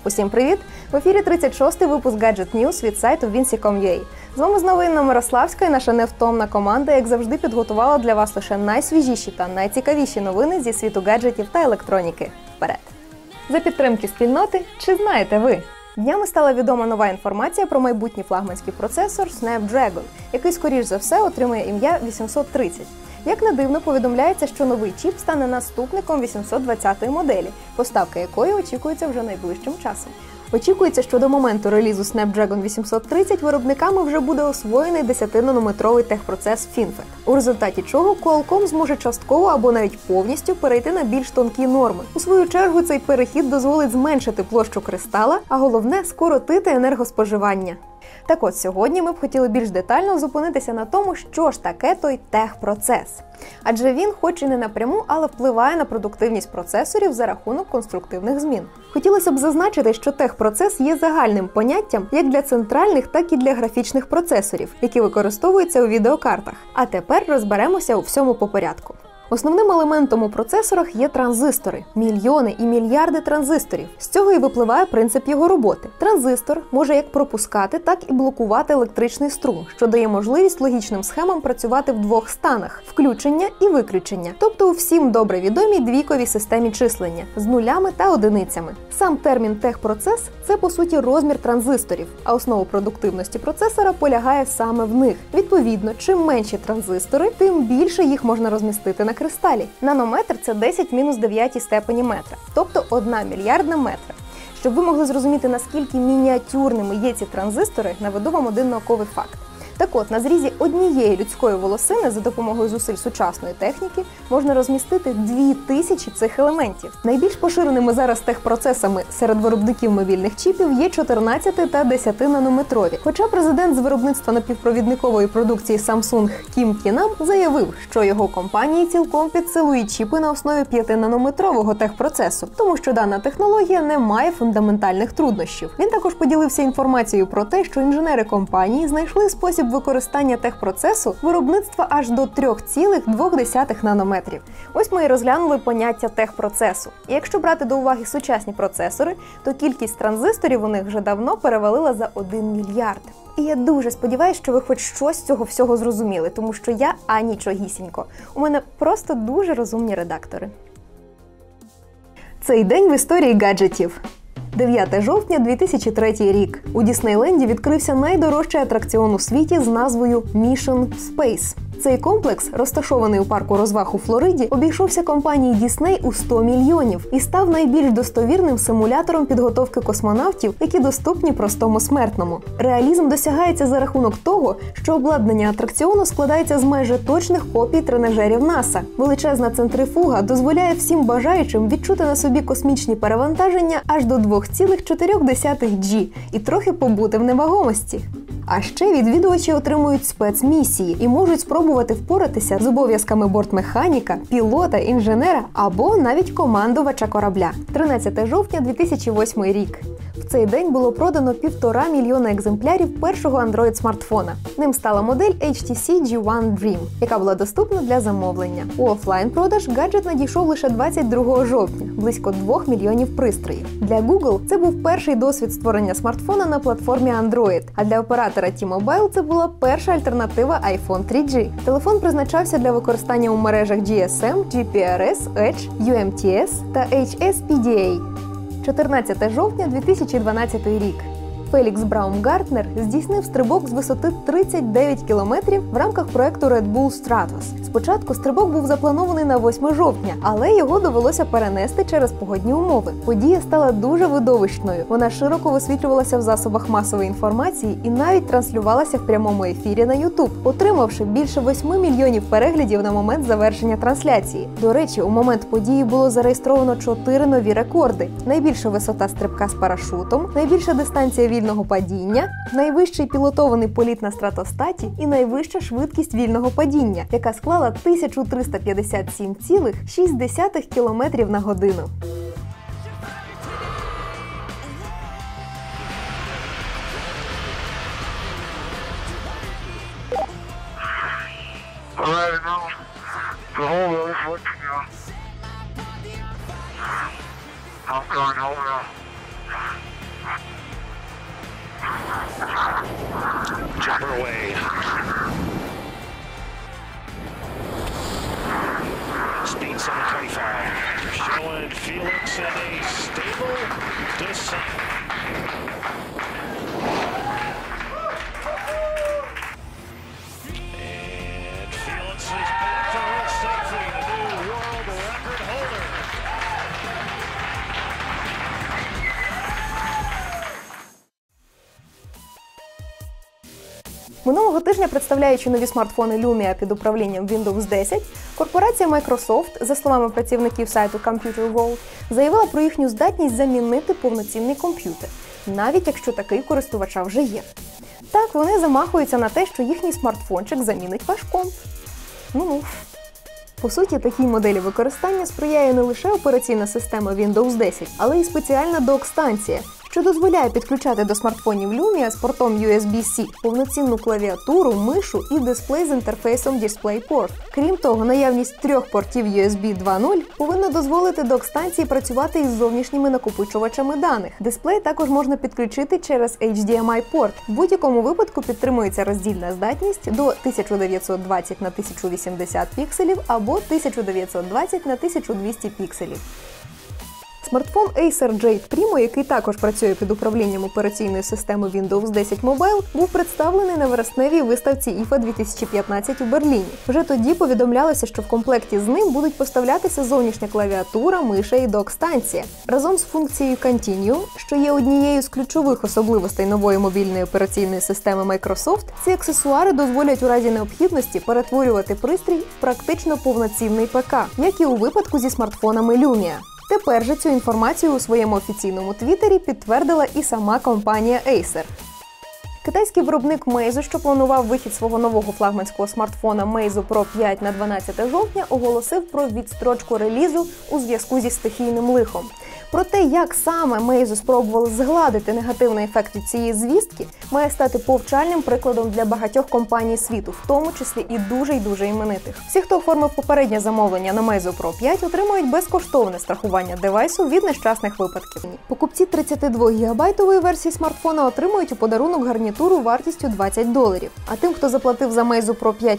Усім привіт! В ефірі 36-й випуск Gadget News від сайту Vinci.com.ua. З вами знову Інна Мирославська і наша невтомна команда, як завжди, підготувала для вас лише найсвіжіші та найцікавіші новини зі світу гаджетів та електроніки. Вперед! За підтримки спільноти, чи знаєте ви? Днями стала відома нова інформація про майбутній флагманський процесор Snapdragon, який, скоріш за все, отримує ім'я 830. Як не дивно, повідомляється, що новий чіп стане наступником 820-ї моделі, поставка якої очікується вже найближчим часом. Очікується, що до моменту релізу Snapdragon 830 виробниками вже буде освоєний 10-нанометровий техпроцес FinFET, у результаті чого Qualcomm зможе частково або навіть повністю перейти на більш тонкі норми. У свою чергу цей перехід дозволить зменшити площу кристала, а головне – скоротити енергоспоживання. Так от, сьогодні ми б хотіли більш детально зупинитися на тому, що ж таке той техпроцес. Адже він, хоч і не напряму, але впливає на продуктивність процесорів за рахунок конструктивних змін. Хотілося б зазначити, що техпроцес є загальним поняттям як для центральних, так і для графічних процесорів, які використовуються у відеокартах. А тепер розберемося у всьому по порядку. Основним елементом у процесорах є транзистори. Мільйони і мільярди транзисторів. З цього і випливає принцип його роботи. Транзистор може як пропускати, так і блокувати електричний струм, що дає можливість логічним схемам працювати в двох станах – включення і виключення, тобто у всім добре відомій двійковій системі числення – з нулями та одиницями. Сам термін техпроцес – це, по суті, розмір транзисторів, а основа продуктивності процесора полягає саме в них. Відповідно, чим менші транзистори, тим більше їх можна розмістити на кристалі. Нанометр – це 10-9 степені метра, тобто 1 мільярдна метра. Щоб ви могли зрозуміти, наскільки мініатюрними є ці транзистори, наведу вам один науковий факт. Так от, на зрізі однієї людської волосини за допомогою зусиль сучасної техніки можна розмістити 2000 цих елементів. Найбільш поширеними зараз техпроцесами серед виробників мобільних чіпів є 14 та 10-нанометрові. Хоча президент з виробництва напівпровідникової продукції Samsung Кім Кінам заявив, що його компанії цілком під силу і чіпи на основі 5-нанометрового техпроцесу, тому що дана технологія не має фундаментальних труднощів. Він також поділився інформацією про те, що інженери компанії знайшли спосіб використання техпроцесу виробництва аж до 3,2 нанометрів. Ось ми і розглянули поняття техпроцесу. І якщо брати до уваги сучасні процесори, то кількість транзисторів у них вже давно перевалила за 1 мільярд. І я дуже сподіваюся, що ви хоч щось з цього всього зрозуміли, тому що я нічогісінько. У мене просто дуже розумні редактори. Цей день в історії гаджетів. 9 жовтня 2003 рік. У Діснейленді відкрився найдорожчий атракціон у світі з назвою Mission Space. Цей комплекс, розташований у парку розваг у Флориді, обійшовся компанії Disney у 100 мільйонів і став найбільш достовірним симулятором підготовки космонавтів, які доступні простому смертному. Реалізм досягається за рахунок того, що обладнання атракціону складається з майже точних копій тренажерів НАСА. Величезна центрифуга дозволяє всім бажаючим відчути на собі космічні перевантаження аж до 2,4 G і трохи побути в невагомості. А ще відвідувачі отримують спецмісії і можуть спробувати впоратися з обов'язками бортмеханіка, пілота, інженера або навіть командувача корабля. 13 жовтня 2008 рік. В цей день було продано 1,5 мільйона екземплярів першого Android-смартфона. Ним стала модель HTC G1 Dream, яка була доступна для замовлення. У офлайн-продаж гаджет надійшов лише 22 жовтня, близько 2 мільйонів пристроїв. Для Google це був перший досвід створення смартфона на платформі Android, а для оператора T-Mobile це була перша альтернатива iPhone 3G. Телефон призначався для використання у мережах GSM, GPRS, Edge, UMTS та HSPDA. 14 жовтня 2012 рік. Фелікс Браумгартнер здійснив стрибок з висоти 39 кілометрів в рамках проекту Red Bull Stratos. Спочатку стрибок був запланований на 8 жовтня, але його довелося перенести через погодні умови. Подія стала дуже видовищною. Вона широко висвітлювалася в засобах масової інформації і навіть транслювалася в прямому ефірі на YouTube, отримавши більше 8 мільйонів переглядів на момент завершення трансляції. До речі, у момент події було зареєстровано 4 нові рекорди. Найбільша висота стрибка з парашутом, найбільша дистанція вільного падіння, найвищий пілотований політ на стратостаті і найвища швидкість вільного падіння, яка склала 1357,6 км на годину. I'm going over. Jumper away. Speed 725. Showing Felix in a stable descent. And Felix is back to run safely, the new world record holder. Минулого тижня, представляючи нові смартфони Lumia під управлінням Windows 10, корпорація Microsoft, за словами працівників сайту Computer World, заявила про їхню здатність замінити повноцінний комп'ютер, навіть якщо такий користувача вже є. Так, вони замахуються на те, що їхній смартфончик замінить ваш комп. Ну-ну. По суті, такій моделі використання сприяє не лише операційна система Windows 10, але й спеціальна док-станція, що дозволяє підключати до смартфонів Lumia з портом USB-C повноцінну клавіатуру, мишу і дисплей з інтерфейсом DisplayPort. Крім того, наявність 3 портів USB 2.0 повинна дозволити док-станції працювати із зовнішніми накопичувачами даних. Дисплей також можна підключити через HDMI-порт. В будь-якому випадку підтримується роздільна здатність до 1920 на 1080 пікселів або 1920 на 1200 пікселів. Смартфон Acer Jade Primo, який також працює під управлінням операційної системи Windows 10 Mobile, був представлений на вересневій виставці IFA 2015 у Берліні. Вже тоді повідомлялося, що в комплекті з ним будуть поставлятися зовнішня клавіатура, миша і док-станція. Разом з функцією Continue, що є однією з ключових особливостей нової мобільної операційної системи Microsoft, ці аксесуари дозволять у разі необхідності перетворювати пристрій в практично повноцінний ПК, як і у випадку зі смартфонами Lumia. Тепер же цю інформацію у своєму офіційному твіттері підтвердила і сама компанія Acer. Китайський виробник Meizu, що планував вихід свого нового флагманського смартфона Meizu Pro 5 на 12 жовтня, оголосив про відстрочку релізу у зв'язку зі стихійним лихом. Про те, як саме Meizu спробували згладити негативний ефект від цієї звістки, має стати повчальним прикладом для багатьох компаній світу, в тому числі і дуже іменитих. Всі, хто оформив попереднє замовлення на Meizu Pro 5, отримують безкоштовне страхування девайсу від нещасних випадків. Покупці 32-гігабайтової версії смартфона отримують у подарунок гарнітуру вартістю $20. А тим, хто заплатив за Meizu Pro 5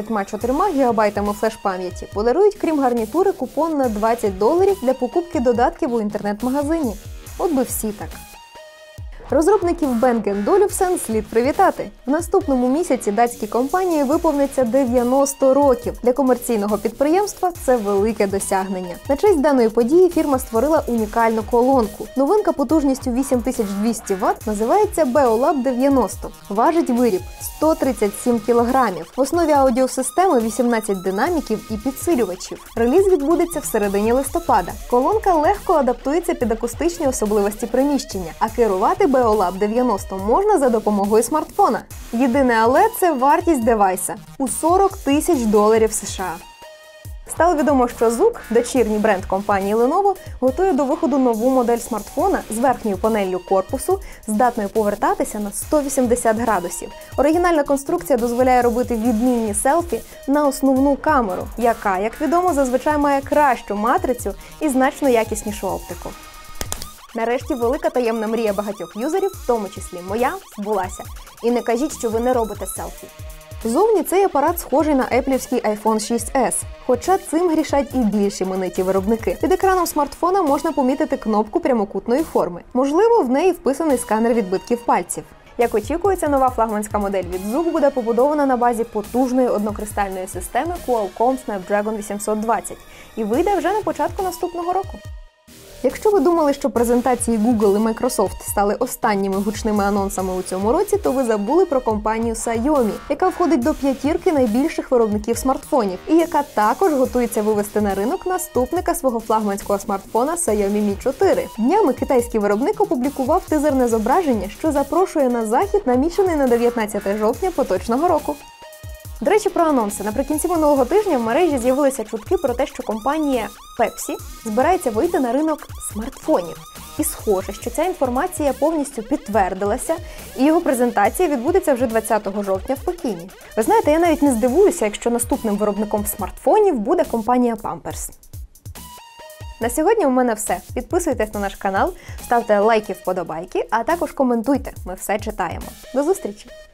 64 гігабайтами флеш-пам'яті, подарують, крім гарнітури, купон на $20 для покупки додатків у інтернет-магазині. От би всі так. Розробників Bang & Olufsen слід привітати. В наступному місяці датській компанії виповниться 90 років. Для комерційного підприємства це велике досягнення. На честь даної події фірма створила унікальну колонку. Новинка потужністю 8200 Вт називається Beolab 90. Важить виріб 137 кг. В основі аудіосистеми 18 динаміків і підсилювачів. Реліз відбудеться в середині листопада. Колонка легко адаптується під акустичні особливості приміщення, а керувати Beolab 90 можна за допомогою смартфона. Єдине але – це вартість девайса у $40 000 США. Стало відомо, що Zook, дочірній бренд компанії Lenovo, готує до виходу нову модель смартфона з верхньою панеллю корпусу, здатною повертатися на 180 градусів. Оригінальна конструкція дозволяє робити відмінні селфі на основну камеру, яка, як відомо, зазвичай має кращу матрицю і значно якіснішу оптику. Нарешті велика таємна мрія багатьох юзерів, в тому числі моя, збулася. І не кажіть, що ви не робите селфі. Зовні цей апарат схожий на еплівський iPhone 6s, хоча цим грішать і більші імениті виробники. Під екраном смартфона можна помітити кнопку прямокутної форми. Можливо, в неї вписаний сканер відбитків пальців. Як очікується, нова флагманська модель від Zook буде побудована на базі потужної однокристальної системи Qualcomm Snapdragon 820 і вийде вже на початку наступного року. Якщо ви думали, що презентації Google і Microsoft стали останніми гучними анонсами у цьому році, то ви забули про компанію Xiaomi, яка входить до п'ятірки найбільших виробників смартфонів і яка також готується вивести на ринок наступника свого флагманського смартфона Xiaomi Mi 4. Днями китайський виробник опублікував тизерне зображення, що запрошує на захід, намічений на 19 жовтня поточного року. До речі, про анонси. Наприкінці минулого тижня в мережі з'явилися чутки про те, що компанія Pepsi збирається вийти на ринок смартфонів. І схоже, що ця інформація повністю підтвердилася, і його презентація відбудеться вже 20 жовтня в Пекіні. Ви знаєте, я навіть не здивуюся, якщо наступним виробником смартфонів буде компанія Pampers. На сьогодні у мене все. Підписуйтесь на наш канал, ставте лайки, вподобайки, а також коментуйте. Ми все читаємо. До зустрічі!